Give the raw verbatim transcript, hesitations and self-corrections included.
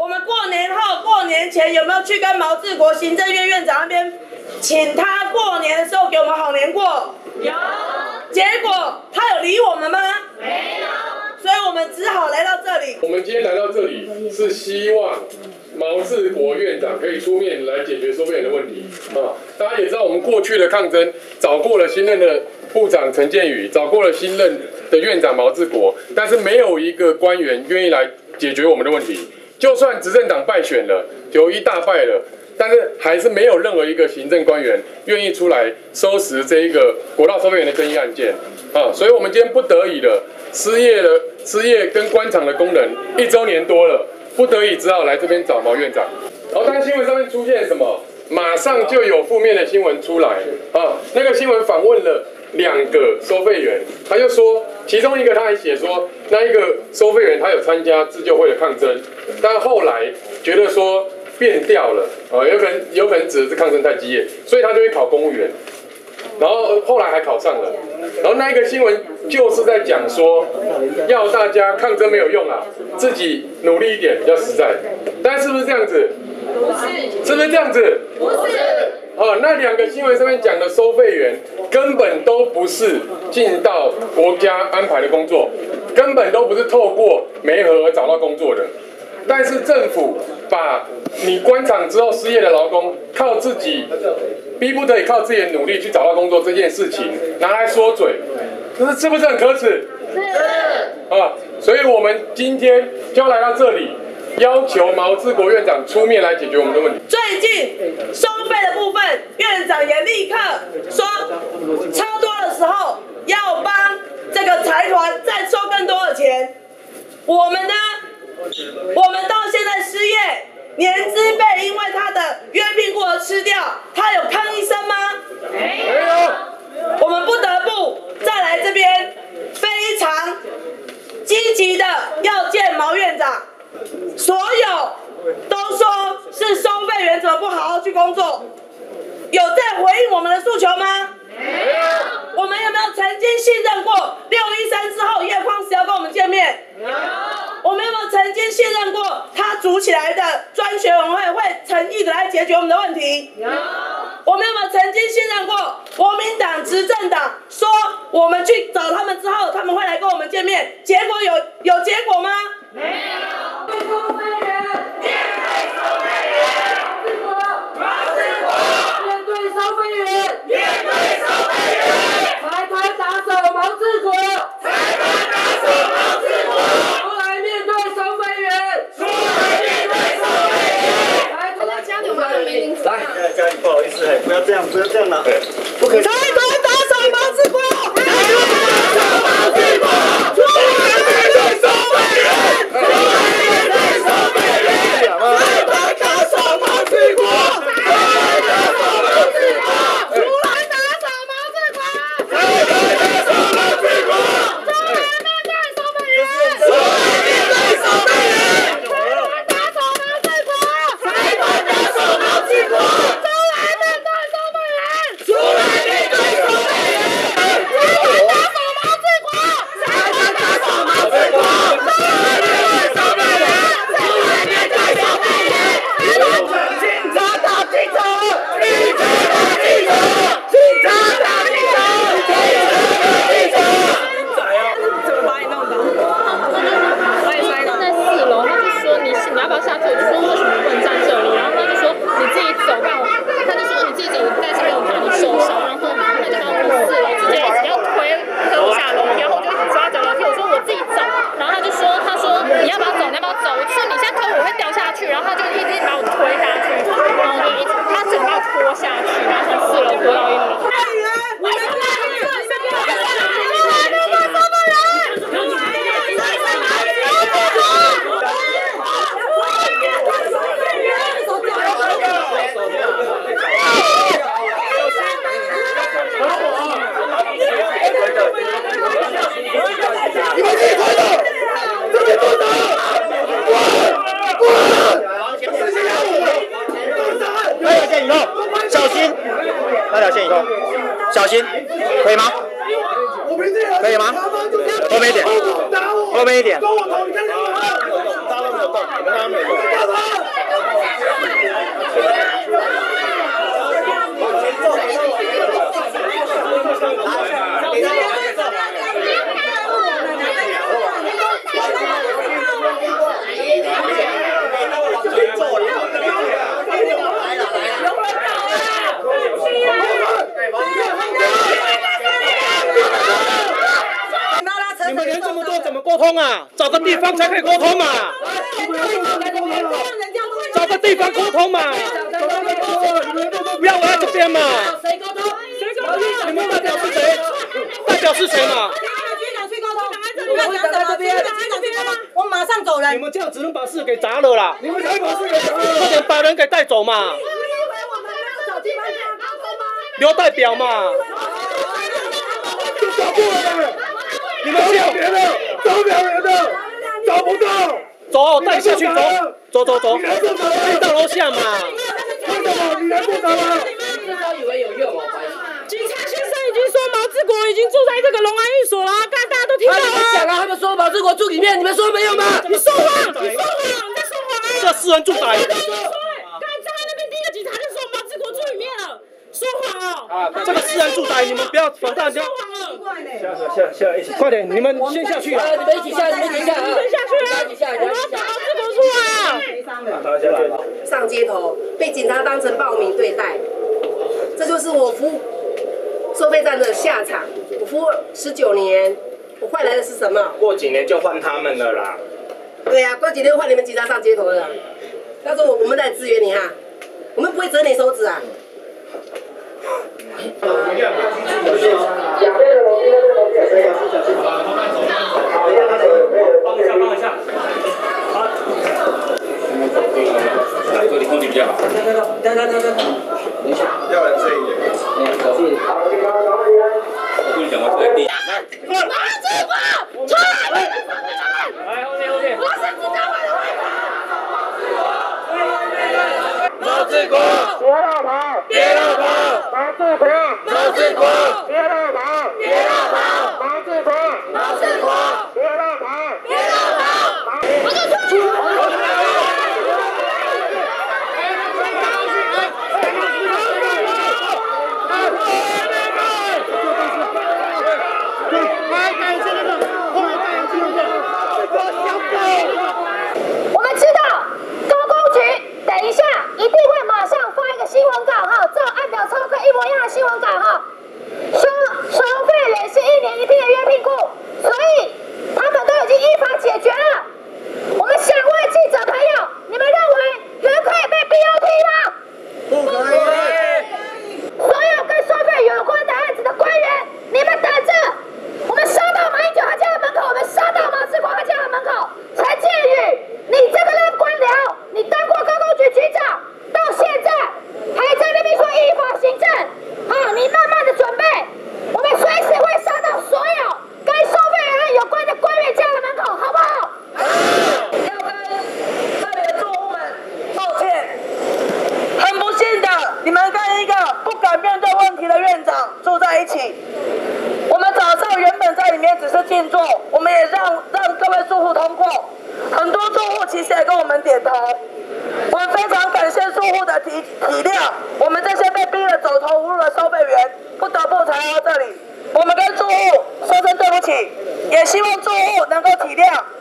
我们过年后、过年前有没有去跟毛治国行政院院长那边，请他过年的时候给我们好年过？有。结果他有理我们吗？没有。所以我们只好来到这里。 我们今天来到这里是希望毛治国院长可以出面来解决收费员的问题啊！大家也知道，我们过去的抗争找过了新任的部长陈建宇，找过了新任的院长毛治国，但是没有一个官员愿意来解决我们的问题。就算执政党败选了，九一大败了，但是还是没有任何一个行政官员愿意出来收拾这一个国道收费员的争议案件啊！所以我们今天不得已的失业了，失业跟官场的工人一周年多了。不得已只好来这边找毛院长，然后当新闻上面出现什么，马上就有负面的新闻出来啊。那个新闻访问了两个收费员，他就说，其中一个他还写说，那一个收费员他有参加自救会的抗争，但后来觉得说变调了啊，有可能有可能指的是抗争太激烈，所以他就会考公务员。然后后来还考上了，然后那一个新闻就是在讲说，要大家抗争没有用啊，自己努力一点比较实在。但是不是这样子？不是。是不是这样子？不是。哦，那两个新闻上面讲的收费员根本都不是进到国家安排的工作，根本都不是透过媒合而找到工作的。但是政府把你关厂之后失业的劳工靠自己，逼不得已靠自己的努力去找到工作这件事情拿来说嘴，可是是不是很可耻？是。啊，所以我们今天就来到这里，要求毛治国院长出面来解决我们的问题。 最近收费的部分，院长也立刻说，超多的时候要帮这个财团再收更多的钱。我们呢？我们到现在失业，年资被因为他的约聘过而吃掉，他有抗议声吗？没有。我们不得不再来这边，非常积极的要见毛院长。所有都说是收费员怎么不好好去工作，有在回应我们的诉求吗？没有。我们有没有曾经信任过六一三之后叶匡时要跟我们见面？有。我们有没有曾经信任过他组起来的专学委会会诚意的来解决我们的问题？有。我们有没有曾经信任过国民党执政党说我们去找他们之后他们会来跟我们见面？结果有有结果吗？没有。收费员，面对收费员，毛治国，面对收费员，面对收费员，财团打手毛治国，财团打手毛治国，出来面对收费员，出来面对收费员。来，大家加油吧！来， 家里不好意思，哎，不要这样，不要这样了，不可以。 财团打手毛治国，财团打手毛治国，出来面对收费员，出来面对收费员，财团打手毛治国，财团打手毛治国，出来打手毛治国，财团打手毛治国，出来面对收费员，出来面对收费员，财团打手毛治国，财团打手毛治国，出来面对收费员，出来面对收费员，财团打手毛治国，财团打手毛治国，出来面对收费员，出来面对收费员，警察打警察，警察打警察，警察打警察，警察打警察。 怎么把你弄倒？把你摔倒。在四楼，他就说你你要不要下去？我就说为什么不能站这里？然后他就说你自己走吧，他就说你自己走，但是没有怕你受伤。然后他就把我从四楼直接一直要推推我下楼梯，然后我就一直抓脚楼梯，我说我自己走。然后他就说他说你要不要走？你要不要走？我就说你现在推我会掉下去。然后他就一直把我推下去，然后我就一直他整个把我拖下去，然后从四楼拖到一楼。 你们自己推的，这边多少？那条线以后，小心！那条线以后，小心，可以吗？可以吗？后面一点，后面一点。 动，你们刚刚没有动。往前走，你们人这么多，怎么沟通啊？找个地方才可以沟通嘛。找个地方沟通嘛。不要围在这边嘛。 谁沟通？谁沟通？ 你们代表是谁？代表是谁嘛？ 局长去沟通。我讲在这边。局长去沟通。我马上走人。 你们这样只能把事给砸了啦。 你们才把事给砸了。 快点把人给带走嘛。留代表嘛。 就找不了了。 你们这样别的，找不了人的，找不到。 走，带下去走，走走走， 你来负责吗？ 可以到楼下嘛。 为什么你来负责吗？ 以为有用哦。 警察先生已经说毛志国已经住在这个隆安寓所了，刚才大家都听到了。 讲啊，他们说毛志国住里面，你们说没有吗？ 你说谎，你说谎，你在说谎啊！ 这私人住宅。 刚才站在那边第一个警察就说毛志国住里面了，说谎哦。 啊，这个私人住宅你们不要反大家。下下下一起，快点，你们先下去啊！ 你们一起下，你们一起下啊！ 先下去啊！ 一起下， 我们要把毛志国出来啊！ 上街头被警察当成暴民对待，这就是我服务收费站的下场。我服务十九年，我换来的是什么？ 过几年就换他们了啦。 对呀、啊，过几年换你们警察上街头了。到时候我们来支援你哈，我们不会折你手指啊。 帮一下，帮一下。好。这里空气比较好。 等等等等等。 要人吹一点。嗯，小心。我跟你讲，我这第一。来。 毛志国，出来！ 来，后面后面。 我是知道我的位置。 毛志国，别绕跑，别绕跑，毛志国，毛志国，别绕跑，别绕跑，毛志国，毛志国，别绕跑，别绕跑，我就出来。 我们知道高工局等一下一定会马上发一个新闻稿哈，照按表操课一模一样的新闻稿哈，说收费员是一年一聘的约聘雇，所以他们都已经依法解决了。我们想问记者朋友，你们认为人可以被 B O T 吗？ 不可以。 所有跟收费有关的案子的官员，你们等着，我们杀到马英九他家的门口，我们杀到毛志国他家的门口。陈建宇，你这个烂官僚，你当过高工局局长，到现在还在那边说依法行政，啊，你慢慢的准备，我们随时会杀到所有跟收费员有关的官员家的门口，好不好？ 要跟这里的住户们道歉。很不幸的，你们跟一个不敢面对问题的院长住在一起。我们早上原本在里面只是静坐，我们也让让各位住户通过。很多住户其实也跟我们点头。我们非常感谢住户的体体谅，我们这些被逼得走投无路的收费员，不得不才来到这里。我们跟住户说声对不起，也希望住户能够体谅。